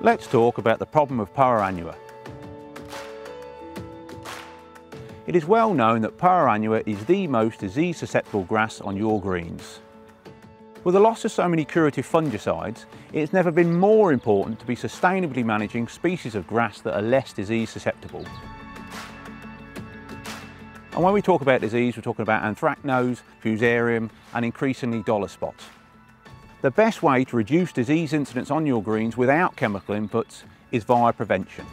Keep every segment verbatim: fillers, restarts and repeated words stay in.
Let's talk about the problem of poa annua. It is well known that poa annua is the most disease susceptible grass on your greens. With the loss of so many curative fungicides, it's never been more important to be sustainably managing species of grass that are less disease susceptible. And when we talk about disease, we're talking about anthracnose, fusarium and increasingly dollar spot. The best way to reduce disease incidence on your greens without chemical inputs is via prevention.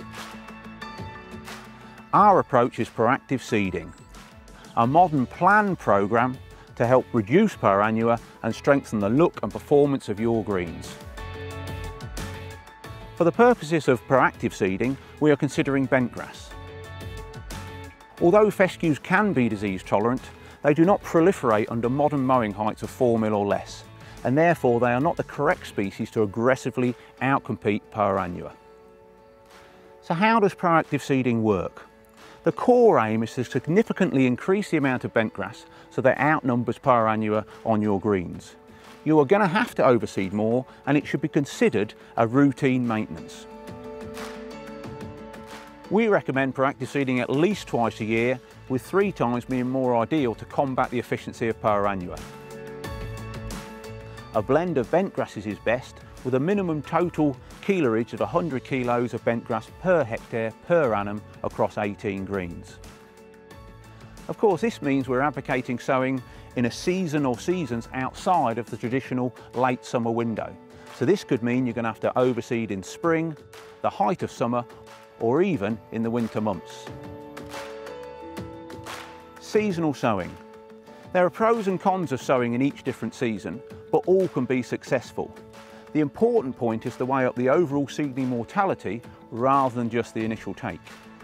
Our approach is proactive seeding, a modern planned programme to help reduce poa annua and strengthen the look and performance of your greens. For the purposes of proactive seeding, we are considering bentgrass. Although fescues can be disease tolerant, they do not proliferate under modern mowing heights of four mil or less, and therefore they are not the correct species to aggressively outcompete poa annua. So how does proactive seeding work? The core aim is to significantly increase the amount of bentgrass so that it outnumbers poa annua on your greens. You are going to have to overseed more, and it should be considered a routine maintenance. We recommend proactive seeding at least twice a year, with three times being more ideal to combat the efficiency of poa annua. A blend of bentgrasses is best, with a minimum total kiloage of one hundred kilos of bentgrass per hectare per annum across eighteen greens. Of course, this means we're advocating sowing in a season or seasons outside of the traditional late summer window. So this could mean you're going to have to overseed in spring, the height of summer, or even in the winter months. Seasonal sowing. There are pros and cons of sowing in each different season, but all can be successful. The important point is to weigh up the overall seedling mortality rather than just the initial take.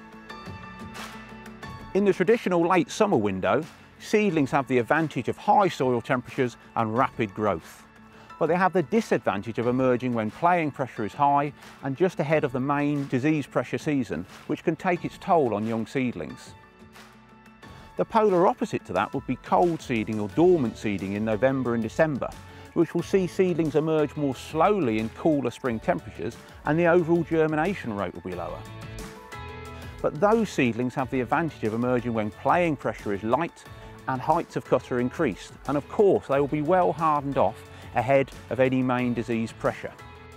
In the traditional late summer window, seedlings have the advantage of high soil temperatures and rapid growth. But they have the disadvantage of emerging when playing pressure is high and just ahead of the main disease pressure season, which can take its toll on young seedlings. The polar opposite to that would be cold seeding or dormant seeding in November and December, which will see seedlings emerge more slowly in cooler spring temperatures, and the overall germination rate will be lower. But those seedlings have the advantage of emerging when playing pressure is light and heights of cut are increased, and of course they will be well hardened off ahead of any main disease pressure.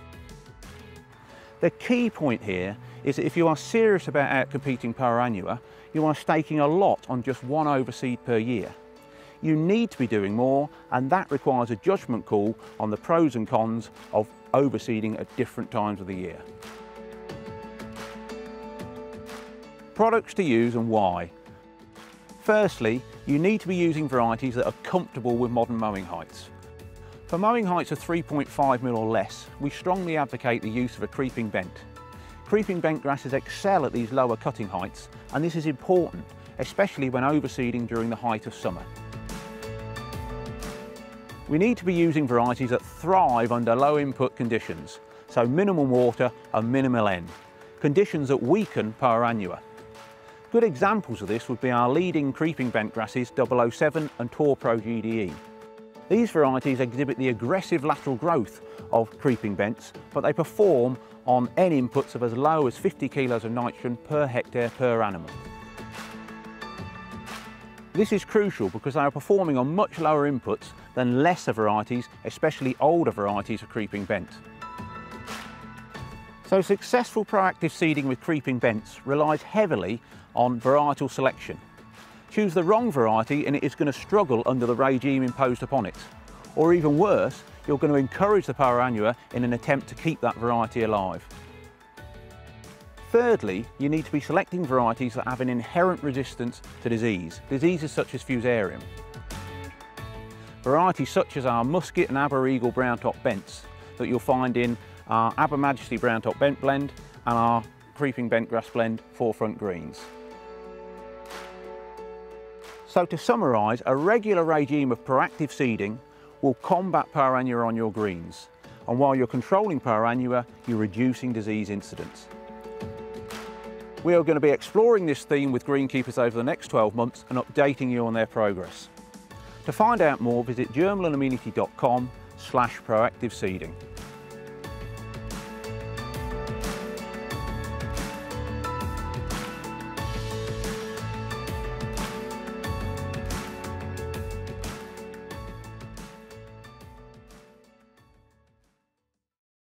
The key point here is that if you are serious about outcompeting poa annua, you are staking a lot on just one overseed per year. You need to be doing more, and that requires a judgment call on the pros and cons of overseeding at different times of the year. Products to use and why. Firstly, you need to be using varieties that are comfortable with modern mowing heights. For mowing heights of three point five mil or less, we strongly advocate the use of a creeping bent. Creeping bent grasses excel at these lower cutting heights, and this is important, especially when overseeding during the height of summer. We need to be using varieties that thrive under low input conditions, so minimal water and minimal N, conditions that weaken poa annua. Good examples of this would be our leading creeping bent grasses double oh seven and Tor Pro G D E. These varieties exhibit the aggressive lateral growth of creeping bents, but they perform on N inputs of as low as fifty kilos of nitrogen per hectare per annum. This is crucial because they are performing on much lower inputs than lesser varieties, especially older varieties of creeping bent. So successful proactive seeding with creeping bents relies heavily on varietal selection. Choose the wrong variety and it is going to struggle under the regime imposed upon it. Or even worse, you're going to encourage the poa annua in an attempt to keep that variety alive. Thirdly, you need to be selecting varieties that have an inherent resistance to disease, diseases such as fusarium. Varieties such as our Musket and Aber Eagle Brown Top Bents that you'll find in our Aber Majesty Brown Top Bent blend and our Creeping Bentgrass blend Forefront Greens. So to summarise, a regular regime of proactive seeding will combat poa annua on your greens, and while you're controlling poa annua, you're reducing disease incidence. We are going to be exploring this theme with Greenkeepers over the next twelve months and updating you on their progress. To find out more, visit germinal amenity dot com slash proactive seeding.